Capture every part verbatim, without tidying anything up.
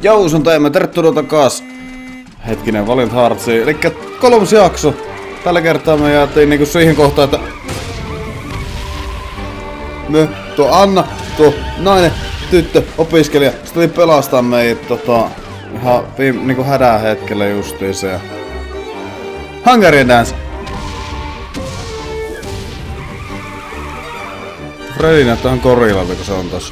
Jou, sun teemme, tervetuloa takas. Hetkinen, Valiant Heartsiin. Elikkä kolmas jakso. Tällä kertaa me jäätiin niinku siihen kohtaan, että... Me, tuo Anna, tuo nainen, tyttö, opiskelija, se tuli pelastaa meitä tota... Ihan viime, niinku hädän hetkellä justiinsa ja... Hungarian Dance! Freddy näyttää ihan korilalta, kun se on tossa.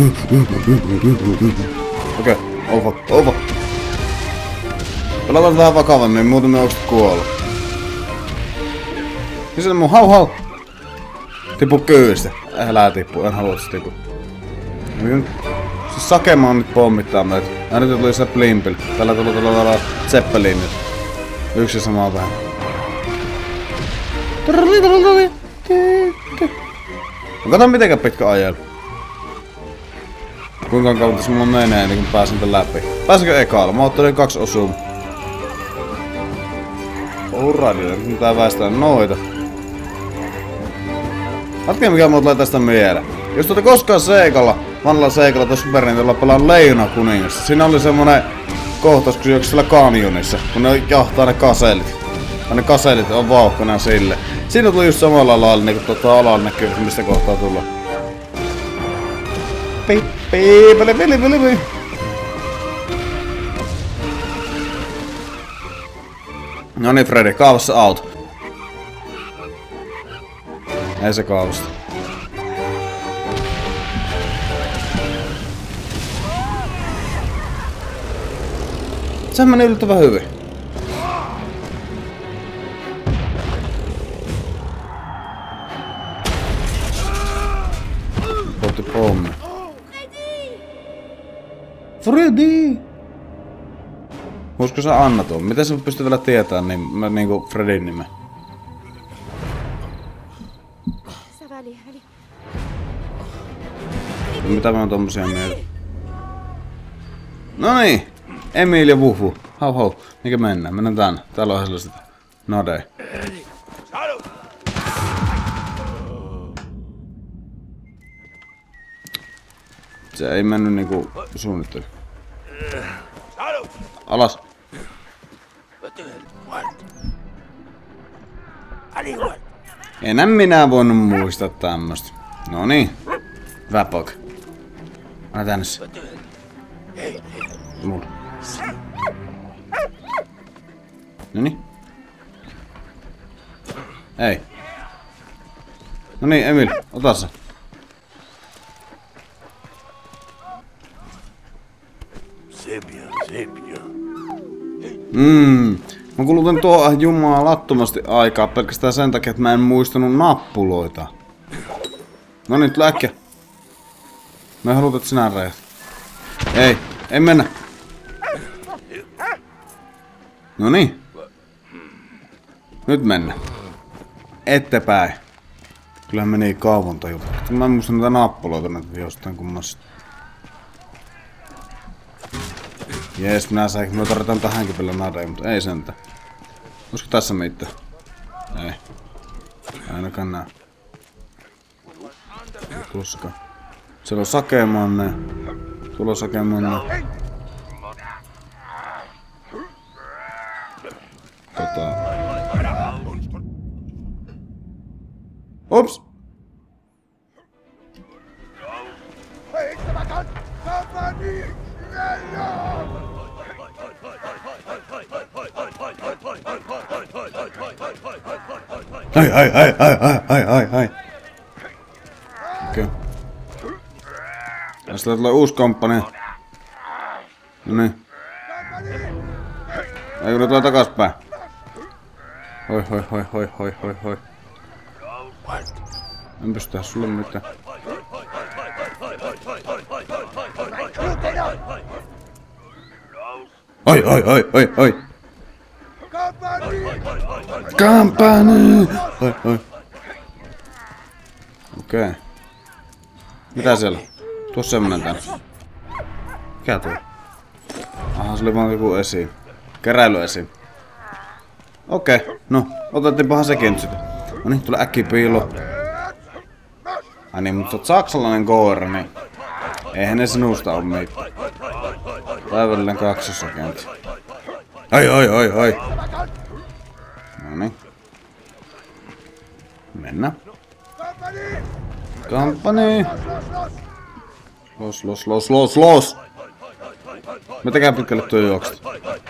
Okei, okay. over, over. Pelataan vähän vakavammin, muuten me onks kuollut. Missä mun hau hau? Tipu kyydistä. Älä tippu, en halua se tipu. Siis Sakemaan nyt pommittaa meitä. Aina nyt tuli se Blimpil. Tällä tuli tällä Zeppelinit. Yksi samaa vähän. Kato mitenkä pitkä ajelu. Kuinka kauan tässä mulla menee niin kun pääsen tän läpi. Pääsenkö ekaalla? Mä ottelin kaksi osua. Alright, nyt tää väistää noita. Katsokaa mikä mulla tulee tästä mieleen. Jos tuota koskaan Seikalla, vanhalla Seikalla tuossa Super Nintendolla pelaan Leijona kuningassa. Siinä oli semmonen kohtaus, kun juoksi siellä kanjonissa, kun ne jahtaa ne kaselit. Ja ne kaselit on vauhkana sille. Siinä tuli just samalla lailla niinku tota alalla näkyy, mistä kohtaa tulla. Pi, pi, pili, pili, pili, pili. Noniin Freddy, kaavassa auto. Ei se kaavasta. Sehän meni yllättävän hyvin. Otti pommi. Freddy! Usko sä Anna tuon? Miten sä pystyt vielä tietämään niin, mä, niinku Freddyn nimen? Mitä mä oon tommosia mieltä? Noniin! Emil ja Wuhu. Hau hau. Mikä mennään? Mennään tänne. Täällä on sellaiset nadei. Se ei mennyt niinku suunnittelu. Alas. Enää minä voinut muistaa tämmöstä. Noniin. Vapok. Anna tänne se. Mulla. Noniin. Ei. Noniin, Emil, ota se. Sepia, sepia. Mmm. Mä kulutan tuo jumalattomasti aikaa pelkästään sen takia, että mä en muistanut nappuloita. No niin, tule äkkiä. Mä haluan, että sinä räjät. Ei, ei mennä. No niin. Nyt mennä. Ettepäin. Kyllähän meni kauan tajuta. Mä en muista näitä nappuloita näitä jostain kummasta. Jees, minä sain. Me tarvitaan tähänkin vielä nadea, mutta ei sentään. Olisiko tässä mitään? Ei. Ainakaan nää. Tuskaan. Siellä on Sakemanne. Tuolla on Sakemanne. Tota... Ups! Ai ai ai ai ai ai ai ai. Okei. Okay. Tästä tulee uusi komppani. Noniin. Ei kun tulee takaspäin. Hoi hoi hoi hoi hoi hoi hoi. En pysty tehdä sulle mitään. Oi oi oi oi oi. Kampani! Oi oi. Okei. Okay. Mitä siellä? Tuossa semmonen tän. Mikä tuo? Aha, se oli vaan joku esiin. Keräily esiin. Okei, okay. No, otettiinpahan sekin nyt sitten. No niin, tule äkkiä piilo. Ai niin, mutta sä oot saksalainen koira, niin eihän ne sinusta oo mitään. Päivällinen kaksosakäynti. Ai ai ai ai. Noniin. Mennään. Company! Los, los, los, los, los! Mitenkään pitkälle tuo juokset.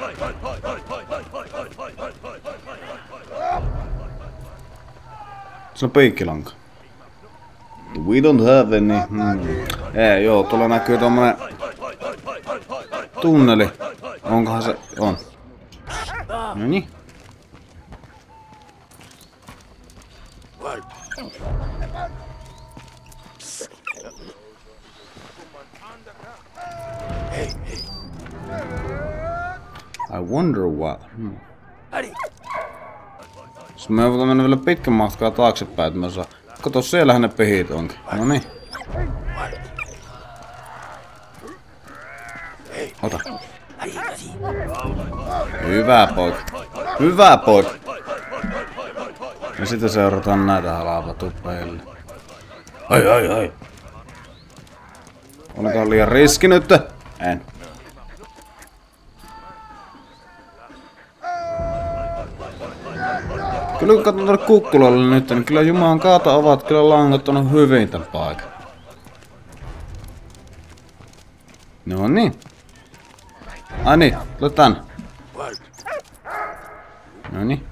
Se on piikkilanka. We don't have any. Hmm. Ei, joo, tuolla näkyy tommonen tunneli. Onkohan se? On. Noniin. I wonder what. Hmm. Siis me joudutaan mennä vielä pitkän matkaa taaksepäin, että mä saan. Kato, siellähän ne pihit onkin. Noniin. Ota. Hyvä poika. Hyvä poika. Ja sitten seurataan näitä halapatuppeille. Ai ai ai. Oliko liian riski nyt? En. Kyllä kun katson tuonne kukkulalle nyt, niin kyllä Jumalan kaata ovat kyllä langottanut hyvin tän paikan. No niin. Ai niin, tule tänne. No niin.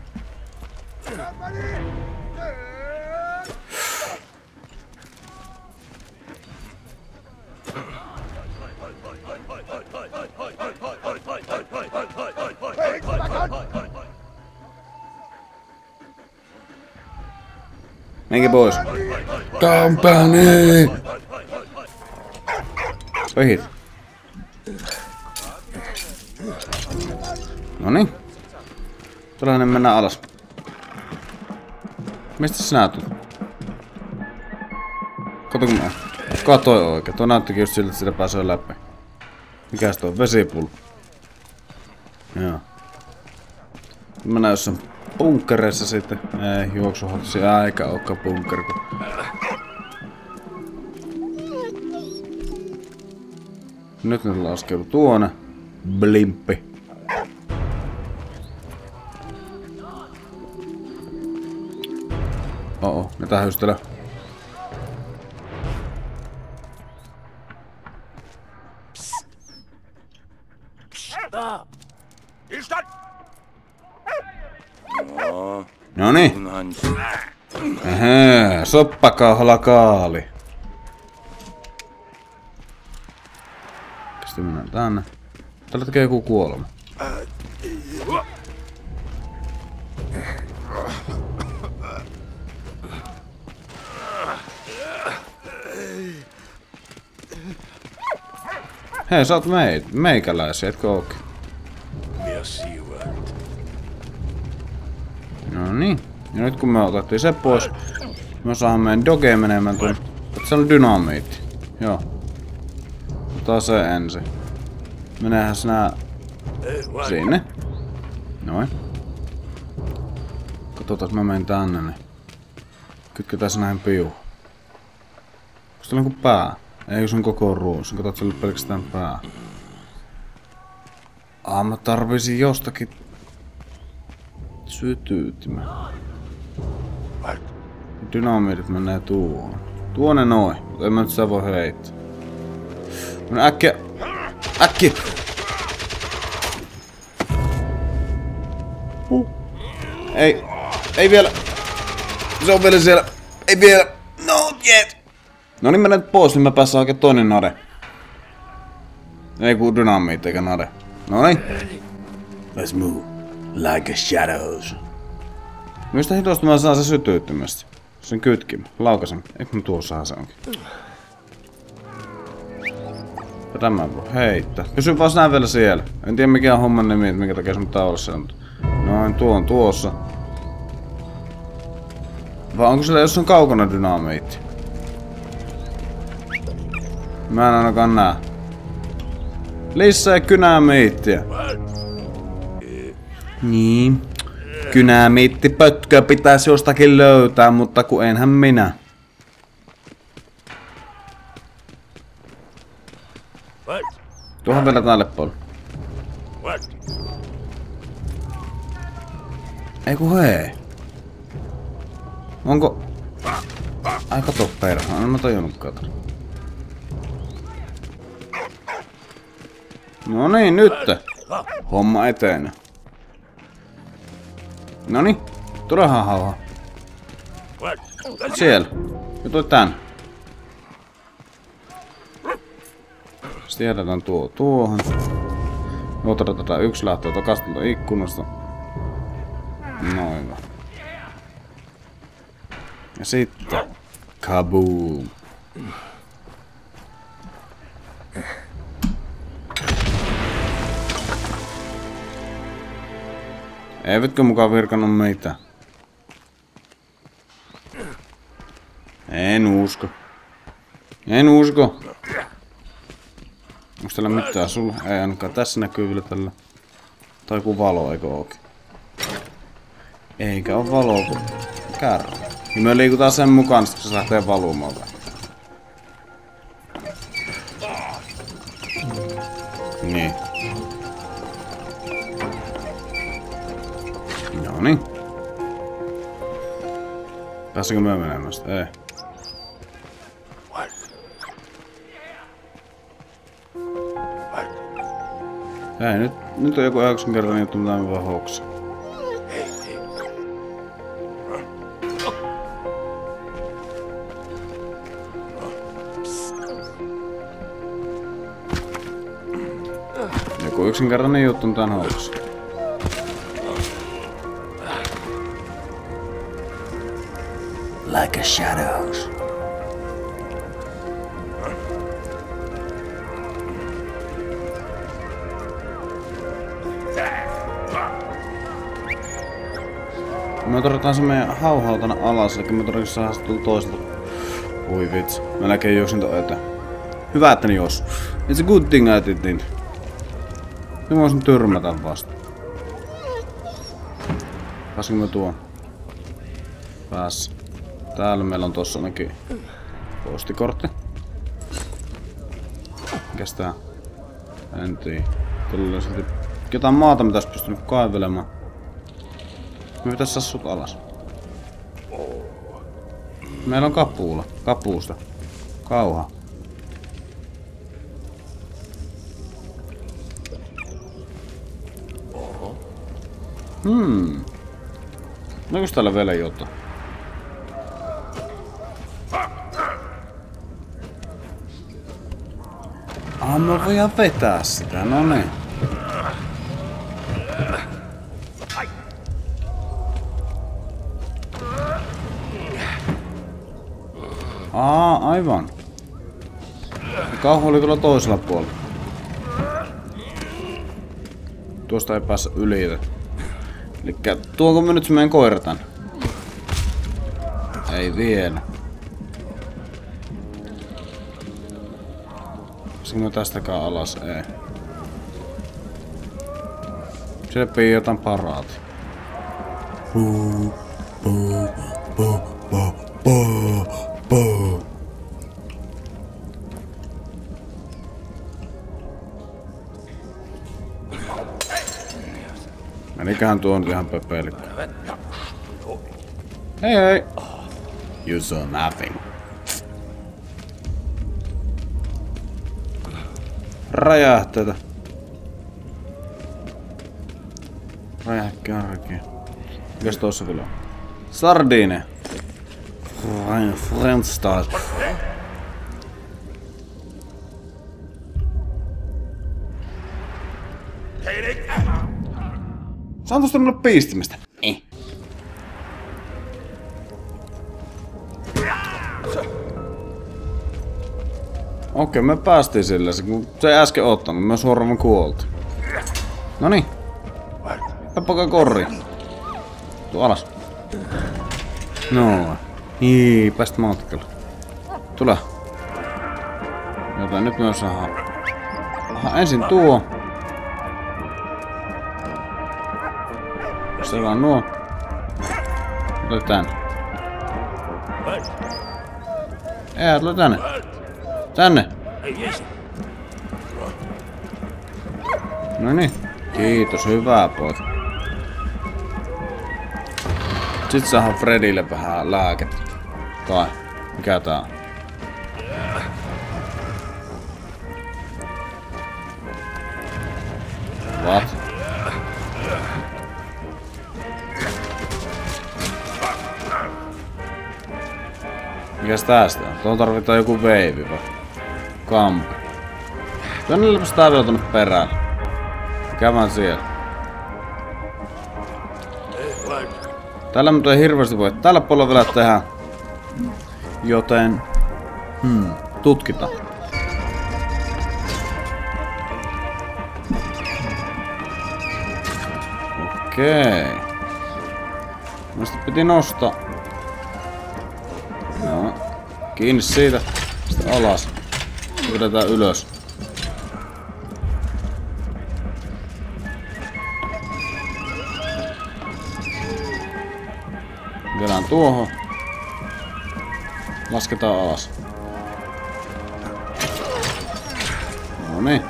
Menkää pois. Company! Pehit. Noniin. Tuollainen mennään alas. Mistä sinä tulet? Kato kun mä katoin oikein. Tuo näyttikin just siltä, että sitä pääsee läpi. Mikäs tuo? Vesipullo. Joo. Mennään jossain bunkkereissa sitten. Ei, juoksuhoitosi aika olekaan bunkkeri. Nyt ne laskeudu tuonne. Blimppi. Oo, ne tähystelee. Noniin. Ähä, soppakauhalla kaali. Sitten mennään tänne. Täällä tekee joku kuolema. Hei, sä oot mei meikäläisiä, etkö ookin? No niin. Ja nyt kun me otettiin se pois, me saamme meidän doge menemään tuon. Se on dynamiitti. Joo. Otetaan se ensin. Meneehän sinä sinne. Noin. Katsotaan, mä menen tänne, niin kytketään se näin piuun. Onko täällä joku pää? Ei, se on koko ruus. Katsot, se oli pelkästään pää. Ah, mä tarvisin jostakin sytyytimä. Dynamiitit menee tuohon. Tuonne noin, mutta en mä nyt sitä voi heittää. Mennään äkkiä! Äkkiä! Uh. Ei, ei vielä. Se on vielä siellä. Ei vielä. No yet. No niin, mennä nyt pois, niin mä päässä oikein toinen nade. Ei ku dynamiitti eikä nade. Noin. Let's move. Like a shadows. Mistä hitosta mä saan se sytyyttömästi? Sen kytkimä. Laukasen. Eikö mä tuossahan se onkin? Tätä mä voi heittää. Pysy vaan sinä vielä siellä. En tiedä mikä on homman nimi, että minkä takia se pitää olla siellä. Noin, tuo on tuossa. Vai onko siellä jossain kaukana dynamiitti? Mä en ainakaan näe. Lisää kynämiittiä. Niin. Kynämiittipötkö pitäisi jostakin löytää, mutta kun enhän minä. Tuohon vielä tälle puolelle. What? Ei ku hei. Onko... Ai kato perha, en mä tajunnutkaan. No niin, nyt. Homma eteen. Noniin, tulehan hauha. Siellä. Ja tuli tän. Sitten jätetään tuo tuohon. Otetaan yksi lähtee takas tuolta ikkunasta. Noin. Ja sitten kaboom. Eivätkö mukaan virkannut meitä? En usko. En usko. Onks täällä mitään sulla? Ei ainakaan tässä näkyy vielä tällä. Tai joku valo, eikö ookin? Eikä oo valoa kun kärry. Ja me liikutaan sen mukaan, kun se lähtee valumaan. Niin. Noniin. Pääsikö me menemään sitä? Ei. Ei, nyt, nyt on joku yksinkertainen juttu, mitä me vaan houksia. Joku yksinkertainen juttu, mitä on houksia. Like a shadows. Me torjutaan se meidän hauhaa tänne alas, eli me torjutaan saada se tulla toiselta. Oi vitsi, mä näkee juoksin toi eteen. Hyvä, että ne jos. It's a good thing I did it. Mä voisin tyrmätä vasta. Pääsinkö mä tuon? Pääs. Täällä meillä on tossa ainakin postikortti. Mikäs tää? En tiedä. Tulee silti jotain maata, mitä olisi pystynyt kaivelemaan. Me pitäis saada sut alas. Meillä on kapuula. Kapuusta. Kauha. Hmm. Näkyis täällä vielä jotain? Ah, me voidaan vetää sitä, no niin. Aa, aivan. Kauhu oli tuolla toisella puolella. Tuosta ei päässä yli. Elikkä tuonko me nyt se meidän koira tän? Ei vielä. Pääsinkö tästäkään alas? Ei. Siellä pii jotain paraati. Puu, puu, puu, puu, puu, puu. Meniköhän tuo nyt ihan pöpelikko. Hei hei! You saw nothing. Räjähteitä. Räjähkärki. Mikäs tossa kyllä on? Sardine. French style. Saan tosta mulle piistimistä. Eh. Okei, me päästiin sillä, kun se ei äsken ottanut, me suoraan kuoltu. Noniin. Peppokaa korri. Tuu alas. No. Ii, pääst matkalle. Tule. Joten nyt myös saadaan. Aha, ensin tuo. Selään nuo. Tule tänne. Ei, tule tänne. Tänne. No niin. Kiitos, hyvää poika. Sitten saadaan Fredille vähän lääkettä. Tai mikä tää on? What? Mikäs tästä on? Tuohon tarvitaan joku veivi vai? Kampi. Jonnellepäs tää vielä tonne perään. Kävän siellä. Täällä mutta ei hirveästi voi. Tällä puolella vielä tehdä. Joten... Hmm, tutkitaan. Okei. Mielestä piti nostaa. No. Kiinni siitä. Sitten alas. Vedetään ylös. Vedään tuohon. Lasketaan alas. Noniin.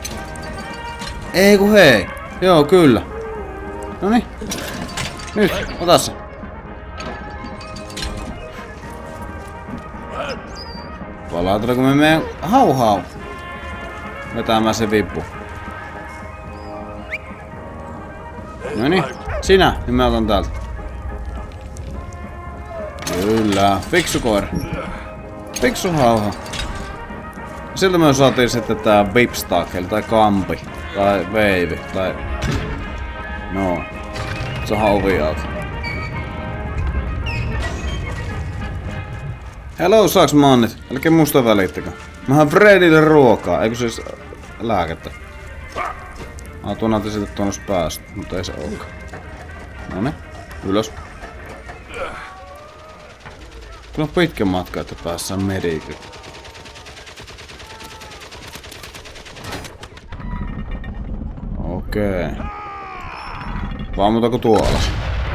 Ei ku hei. Joo, kyllä. Noniin. Nyt, ota se. Palautetaanko me meidän hauhau? Vetämään se vippu. Noniin. Sinä, niin mä otan täältä. Kyllä, fiksu koira. Fiksu hauha. Siltä me saatiin sitten tää Vipstakel tai kampi. Tai veivi. Tai... No. Saadaan ovi auki. Hello, saaks mannit? Älkää musta välittäkö. Mähän Fredille ruokaa, eikö siis lääkettä? Ah, tuon näytti sitten tuonnos päästä, mutta ei se olekaan. Noniin, ylös. Kyllä on pitkä matka, että päässään medikille. Okei. Vammutaanko tuo alas?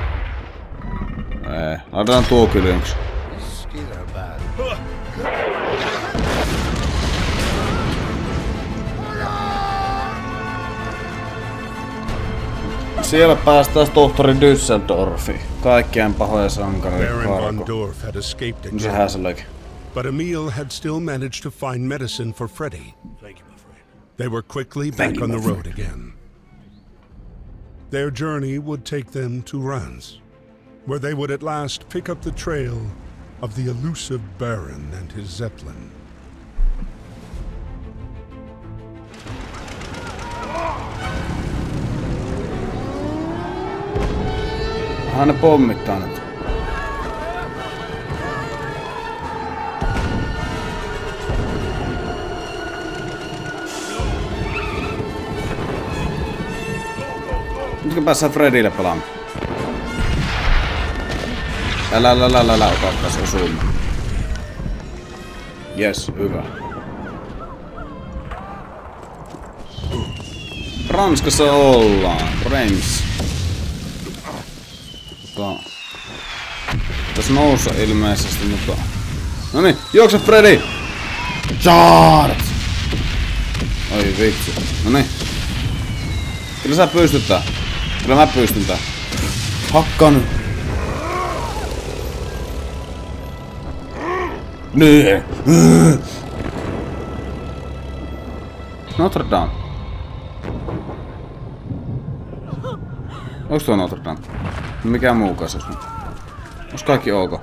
Ei, laitetaan tuo kyllä yksi. Siellä päästään tohtori Düsseldorfiin. Kaikkien pahoja sankareita karko. Sehän se olikin. But Emil had still managed to find medicine for Freddy. Thank you, my friend. They were quickly back on the road again. Their journey would take them to Rans, where they would at last pick up the trail of the elusive Baron and his Zeppelin. Hän ne pommittaa nyt. Nytkö päässään Fredille pelaamaan? Älä, älä, älä, älä, älä, ota tässä osuimme. Jes, hyvä. Ranskassa ollaan. Reims. Tota... Tässä noussa ilmeisesti, mutta... Noniin, juokse Freddy! Charge! Oi vitsi. Noniin. Kyllä sä pystyt tää. Kyllä mä pystyn tää. Hakkaa nyt. Niin. Notre Dame. Onks tuo Notre Dame? Mikä muukaan se on? Onks kaikki ok?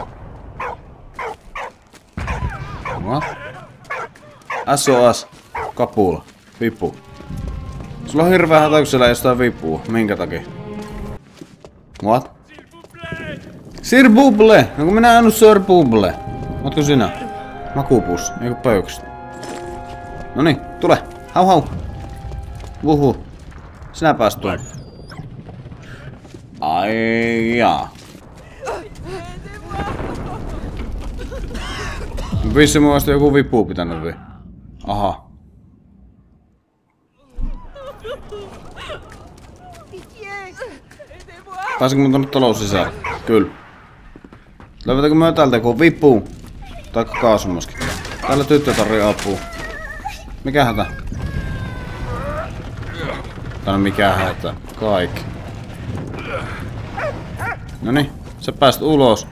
What? S O S. Kapula. Vipu. Sulla on hirveä hätä, kun siellä ei jostain vipua. Minkä takia? What? Sir Buble! No kun minä en oo Sir Buble. Ootko sinä? Makupussi, eiku pöykstä. Noniin, tule! Hau hau! Vuhu. Sinä pääst tuon. Ai jaa. Vissi mun olisi joku vipu pitänyt vi. Aha. Pääsenkö mun tonne talous sisään? Kyllä. Löydetäänkö mä täältä joku vipu? Tai kaasumaski? Täällä tyttö tarvii apua. Mikä hätä? Tää on mikään hätä. Kaikki. Noniin, sä pääst ulos.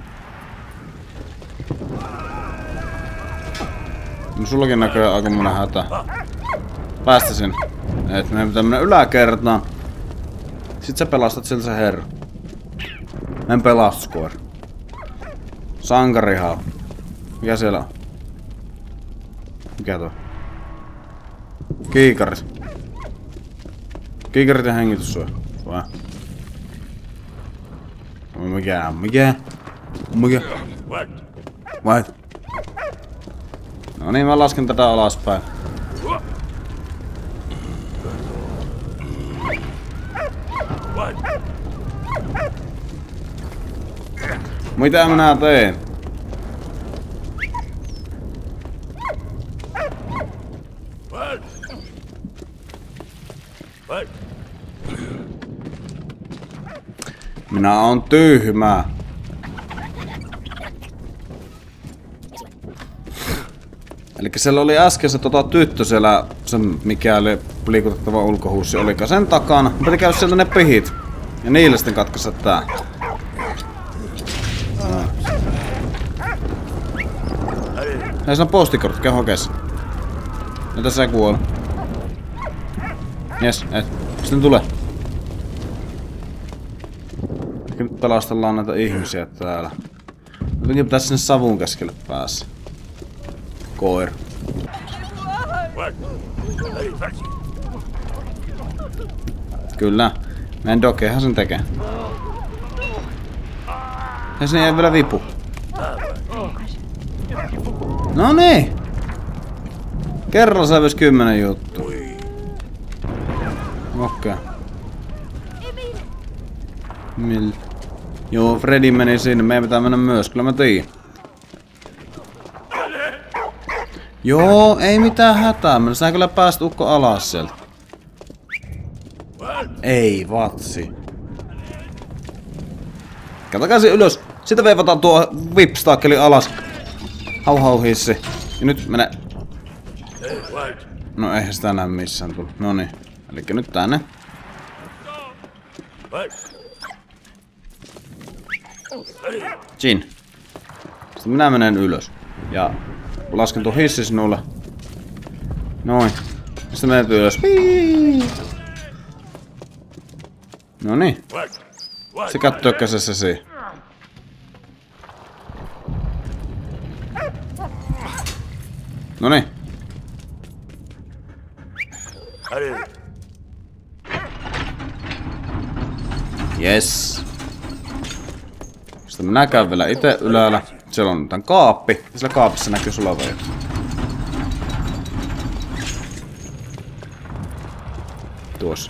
No sullakin näköjään aika monen hätä. Päästäsin. Et meidän pitää mennä yläkertaan. Sit sä pelastat sieltä se herra. En pelastuskoira. Sankarihaa. Mikä siellä on? Mikä tuo? Kiikarit. Kiikarit ja hengityssuoja. Vai? Mikä? Mikä? Mikä? What? No niin, mä lasken tätä alaspäin. Mitä minä teen? Minä oon tyhmä. Elikkä siellä oli äsken se tota tyttö siellä, se mikä oli liikutettava ulkohuussi, olikaan sen takana. Piti käydä sieltä ne pihit. Ja niille sitten katkaista tää. Hei, se on postikortti, käy hokessa. Ja tässä ei kuole. Jes, et. Sitten tule. Ehkä nyt pelastellaan näitä ihmisiä täällä. Jotenkin pitäis sinne savun keskelle päässä. Koira. Kyllä. Meidän dokehan sen tekee. Ja sinne jäi vielä vipu. No niin. Kerralla sävyis kymmenen juttu. Okei. Okay. Mill? Joo, Freddy meni sinne. Meidän pitää mennä myös. Kyllä mä tiedän. Joo, ei mitään hätää. Mä saan kyllä päästä ukko alas sieltä. Ei vatsi. Katokaasin ylös. Sitten veivataan tuo vipstaakkeli alas. Hau hau hissi. Ja nyt mene. No eihän sitä näe missään tullut. Noniin. Elikkä nyt tänne. Jin. Sitten minä menen ylös. Ja lasken tuon hissi sinulle. Noin. Sitten menet ylös. Noniin. Se kattoo käsessäsi. Noniin. Yes. Sitten minä käyn vielä ite ylällä. Siellä on tän kaappi. Ja siellä kaapissa näkyy sulavajat. Tuossa.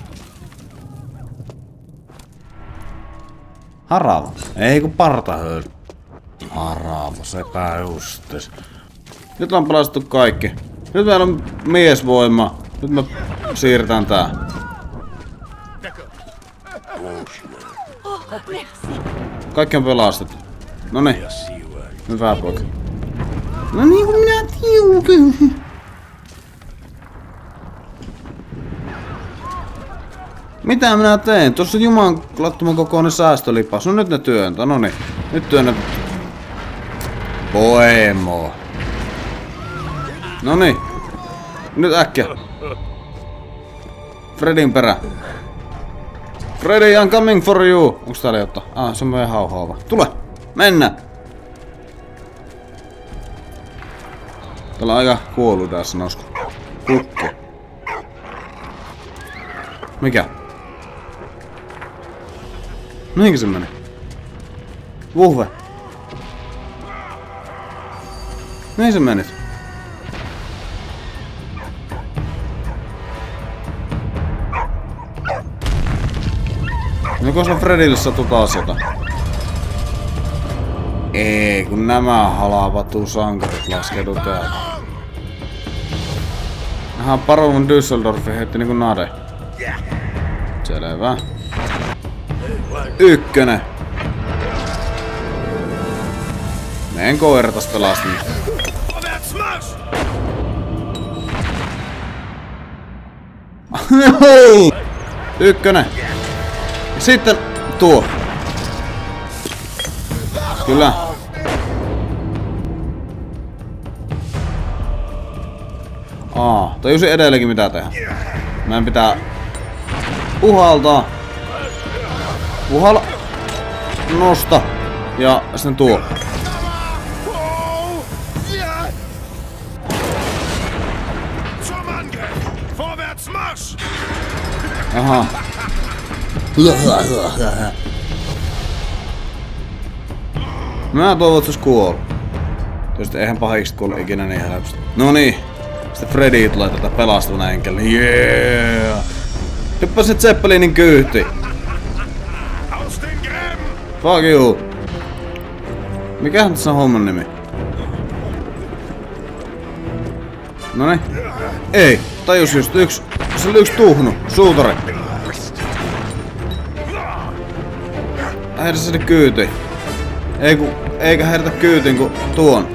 Harava. Ei kun partahöl. Harava, sepä justis. Nyt on pelastettu kaikki. Nyt meillä on miesvoima. Nyt me siirretään tää. Kaikki on pelastettu. Noniin. Hyvä poika. No niin kuin minä tiukin. Mitä minä teen? Tuossa jumalattoman kokoinen säästölipas. No nyt ne työntää. Noniin. Nyt työnnät. Poemo. Noniin. Nyt äkkiä. Fredin perä. Freddy, I'm coming for you. Onks täällä jotta? Ah, se on meidän hauhaava. Tule! Mennä! Täällä on aika kuollut tässä nosko. Kukko. Mikä? Mihinkä se meni? Vuhve. Mihin se menit? No koska Fredille sattuu taas jotain. Ei, kun nämä halavatuu sankarit laskeutuu täällä. Nähdään Baron Düsseldorfi heitti niinku nade. Selvä. Ykkönen. Meidän koira taas pelasti. Ykkönen. Ja sitten tuo. Kyllä. Aa, tajusin edelleenkin mitä tehdä. Meidän pitää puhaltaa. Puhalla. Nosta. Ja sitten tuo. Aha. Mä toivon, että se olisi kuollut. Tietysti eihän pahikset kuole ikinä niin helposti. No niin. Sitten Freddy tulee tätä pelastavana enkeli. Yeah! Hyppäsit Zeppelinin kyyhtiin. Fuck you. Mikähän tässä on homman nimi? Noniin. Ei. Tajus just yksi. Se oli yksi tuhnu. Suutari. Heitä sinne kyytiin. Ei ku, eikä heitä kyytiin ku tuon.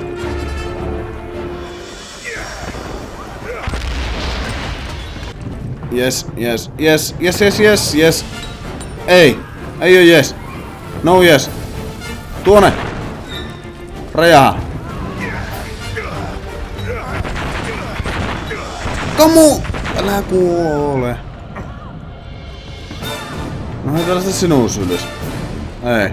Yes, yes, yes, yes, yes, yes, yes. Ei. Ei oo yes. No yes. Tuonne. Räjähä. Kamu! Älä kuole. No hei tällaista sinun sylis. Ei.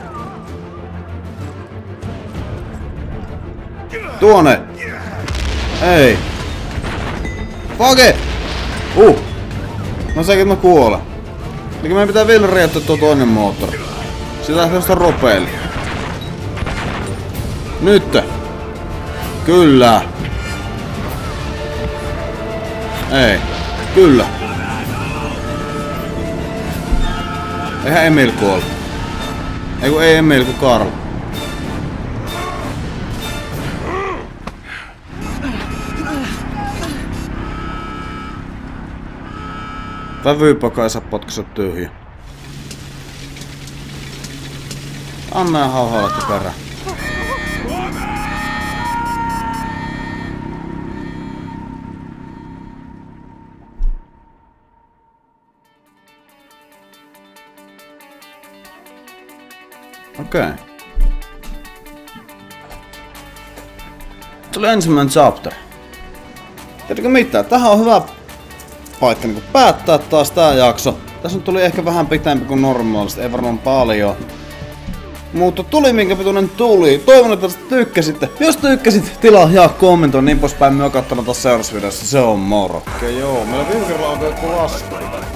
Tuonne. Ei. Fuck it. Uh. No sekin mä kuolen. Eli meidän pitää vielä räjäyttää tuo toinen moottori. Sitä tästä ropeili. Nyt. Kyllä. Ei. Kyllä. Eihän Emil kuole. Ei kun ei Emil kun Karl. Vävypoka ei saa potkaista tyhjä. Anna ja hauhailette perään. Okei. Okay. Tuli ensimmäinen chapter. Tiedätkö mitään? Tähän on hyvä paikka niin päättää taas tää jakso. Tässä nyt tuli ehkä vähän pitempi kuin normaalisti, ei varmaan paljon. Mutta tuli minkä pituinen tuli. Toivon, että tästä tykkäsitte. Jos tykkäsit, tilaa ja kommentoi niin poispäin. Mä oon kattonut taas seuraavassa videossa. Se on moro. Okei okay, joo, meillä viime kerralla on joku lasku.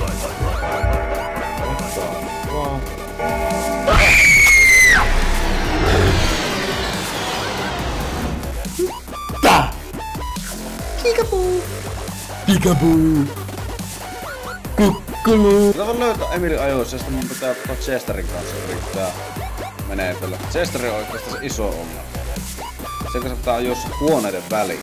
Peekaboo! Peekaboo! Kukkulu! Mä voin löytää Emilin ajoissa, ja sitten mun pitää ottaa Chesterin kanssa yrittää menetellä. Chester on oikeastaan se iso ongelma. Se kun se pitää ajoissa huoneiden väliin.